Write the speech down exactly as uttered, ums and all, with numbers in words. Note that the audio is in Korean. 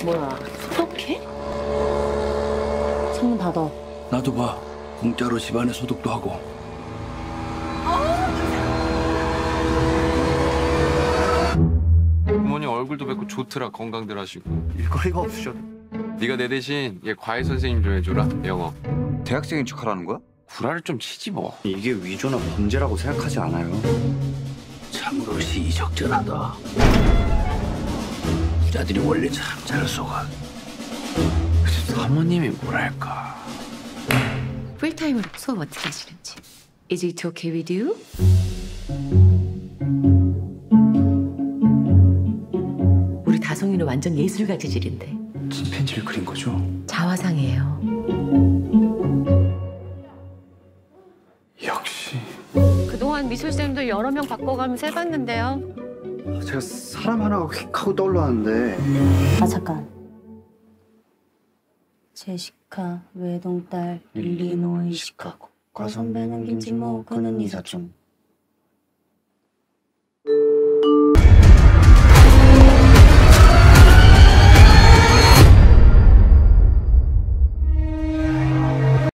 뭐야, 소독해? 창문 닫아. 나도 봐. 공짜로 집안에 소독도 하고. 부모님 얼굴도 뵙고 좋더라. 건강들 하시고. 일거리가 없으셔도. 네가 내 대신 얘 과외 선생님 좀 해줘라. 영어. 대학생인 척하라는 거야? 구라를 좀 치지 뭐. 이게 위조나 범죄라고 생각하지 않아요. 참으로 시의적절하다. 부자들이 원래 참 잘 속아. 사모님이 뭐랄까. 풀타임으로 수업 어떻게 하시는지. Is it okay with you? 우리 다송이는 완전 예술가 재질인데. 침팬지를 그린 거죠? 자화상이에요. 역시. 그동안 미술쌤도 여러 명 바꿔가면서 해봤는데요. 제가 사람 하나가 휙 하고 떠올랐는데. 아 잠깐. 제시카 외동딸 일리노이 시카고 과선배는 김치모 그는 이사촌